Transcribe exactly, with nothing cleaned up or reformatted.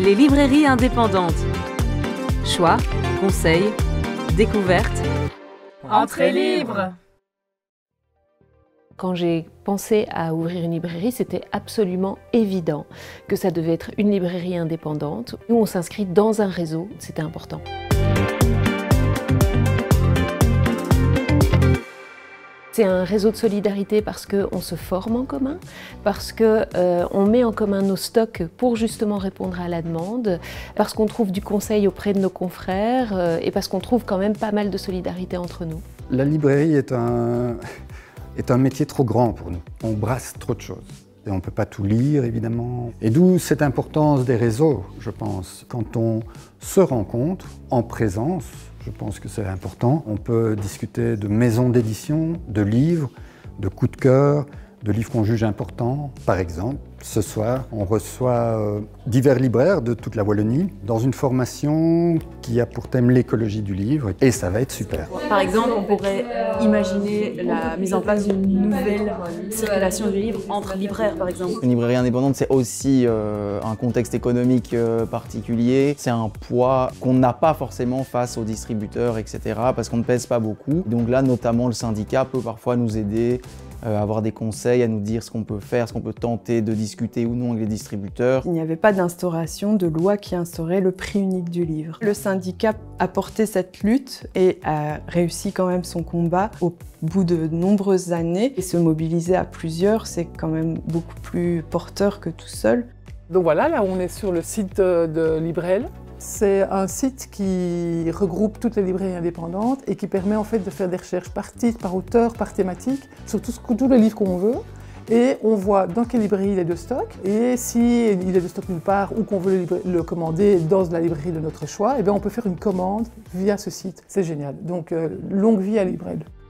Les librairies indépendantes. Choix, conseils, découvertes. Entrée libre! Quand j'ai pensé à ouvrir une librairie, c'était absolument évident que ça devait être une librairie indépendante où on s'inscrit dans un réseau, c'était important. C'est un réseau de solidarité parce qu'on se forme en commun, parce qu'on euh, met en commun nos stocks pour justement répondre à la demande, parce qu'on trouve du conseil auprès de nos confrères euh, et parce qu'on trouve quand même pas mal de solidarité entre nous. La librairie est un, est un métier trop grand pour nous. On brasse trop de choses. Et on ne peut pas tout lire, évidemment. Et d'où cette importance des réseaux, je pense. Quand on se rencontre en présence, je pense que c'est important. On peut discuter de maisons d'édition, de livres, de coups de cœur, de livres qu'on juge importants. Par exemple, ce soir, on reçoit euh, divers libraires de toute la Wallonie dans une formation qui a pour thème l'écologie du livre. Et ça va être super. Par exemple, on pourrait imaginer la mise en place d'une nouvelle circulation du livre entre libraires, par exemple. Une librairie indépendante, c'est aussi euh, un contexte économique euh, particulier. C'est un poids qu'on n'a pas forcément face aux distributeurs, et cetera, parce qu'on ne pèse pas beaucoup. Donc là, notamment, le syndicat peut parfois nous aider à avoir des conseils, à nous dire ce qu'on peut faire, ce qu'on peut tenter de discuter ou non avec les distributeurs. Il n'y avait pas d'instauration de loi qui instaurait le prix unique du livre. Le syndicat a porté cette lutte et a réussi quand même son combat au bout de nombreuses années. Et se mobiliser à plusieurs, c'est quand même beaucoup plus porteur que tout seul. Donc voilà, là on est sur le site de Librel. C'est un site qui regroupe toutes les librairies indépendantes et qui permet en fait de faire des recherches par titre, par auteur, par thématique, sur tout ce, tous les livres qu'on veut. Et on voit dans quelle librairie il est de stock. Et s'il est de stock nulle part ou qu'on veut le, le commander dans la librairie de notre choix, et bien on peut faire une commande via ce site. C'est génial. Donc euh, longue vie à Librel.